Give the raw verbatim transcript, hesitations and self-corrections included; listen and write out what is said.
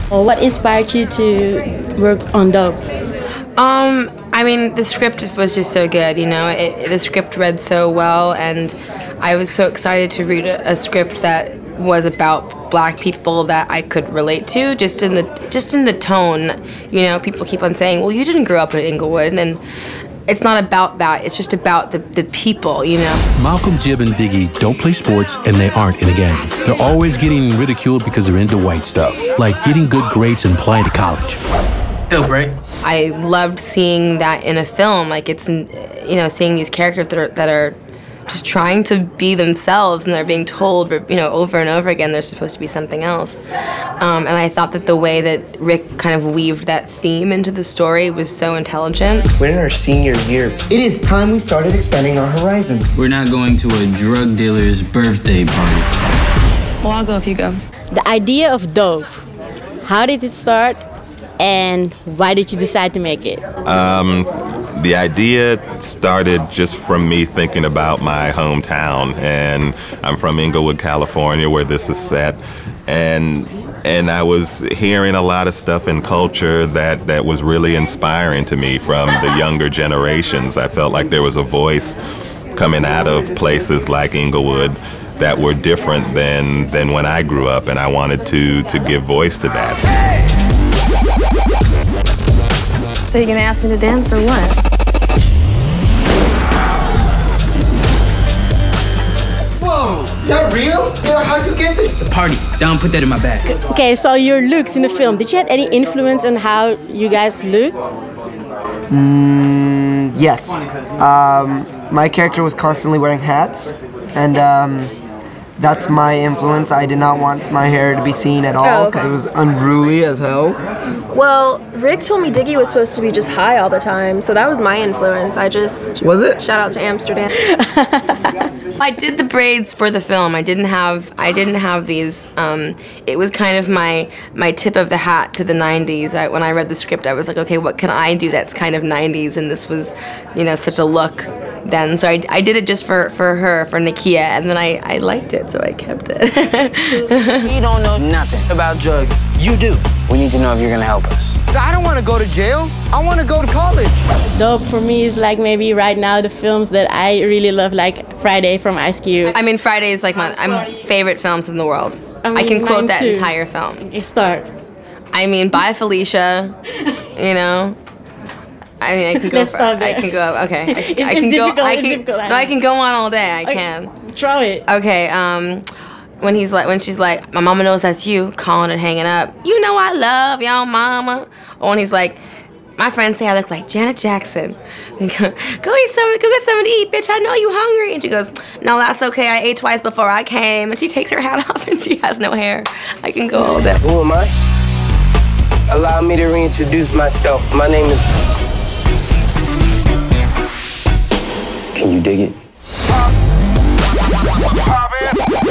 Or what inspired you to work on Dope? Um, I mean, the script was just so good, you know. It, the script read so well, and I was so excited to read a, a script that was about black people that I could relate to, just in the just in the tone. You know, people keep on saying, "Well, you didn't grow up in Inglewood," and it's not about that. It's just about the, the people, you know. Malcolm, Jib, and Diggy don't play sports, and they aren't in a gang. They're always getting ridiculed because they're into white stuff, like getting good grades and applying to college. Dope, right? I loved seeing that in a film. Like, it's, you know, seeing these characters that are, that are just trying to be themselves, and they're being told, you know, over and over again they're supposed to be something else. Um, and I thought that the way that Rick kind of weaved that theme into the story was so intelligent. We're in our senior year. It is time we started expanding our horizons. We're not going to a drug dealer's birthday party. Well, I'll go if you go. The idea of Dope, how did it start, and why did you decide to make it? Um, the idea started just from me thinking about my hometown, and I'm from Inglewood, California, where this is set, and and I was hearing a lot of stuff in culture that, that was really inspiring to me from the younger generations. I felt like there was a voice coming out of places like Inglewood that were different than, than when I grew up, and I wanted to, to give voice to that. So you gonna ask me to dance or what? Whoa, is that real? Yeah, how'd you get this? The party. Don't put that in my bag. Okay, so your looks in the film, did you have any influence on how you guys look? Mm, yes. Um, my character was constantly wearing hats, and um, that's my influence. I did not want my hair to be seen at all because Oh, okay. it was unruly as hell. Well, Rick told me Diggy was supposed to be just high all the time, so that was my influence. I just... Was it? Shout out to Amsterdam. I did the braids for the film. I didn't have I didn't have these. Um, it was kind of my my tip of the hat to the nineties. I, when I read the script, I was like, okay, what can I do that's kind of nineties? And this was, you know, such a look then. So I, I did it just for, for her, for Nakia, and then I, I liked it, so I kept it. We don't know nothing about drugs. You do. We need to know if you're gonna help us. I don't want to go to jail. I want to go to college. Dope for me is like maybe right now the films that I really love, like Friday from Ice Cube. I mean, Friday is like my I'm favorite films in the world. I, mean, I can quote mine that too. entire film. Okay, start. I mean, bye Felicia. You know. I mean, I can go. Let's For, stop there. I can go. Okay, I, It's- I it's can go. difficult, I it's can. difficult, I No, I know. can go on all day. I Okay, can. Throw it. Okay. Um, when he's like, when she's like, my mama knows that's you, calling and hanging up. You know I love y'all, mama. Or when he's like, my friends say I look like Janet Jackson. And go, go eat some, go get something to eat, bitch. I know you hungry. And she goes, no, that's okay. I ate twice before I came. And she takes her hat off and she has no hair. I can go all day. Who am I? Allow me to reintroduce myself. My name is... Can you dig it?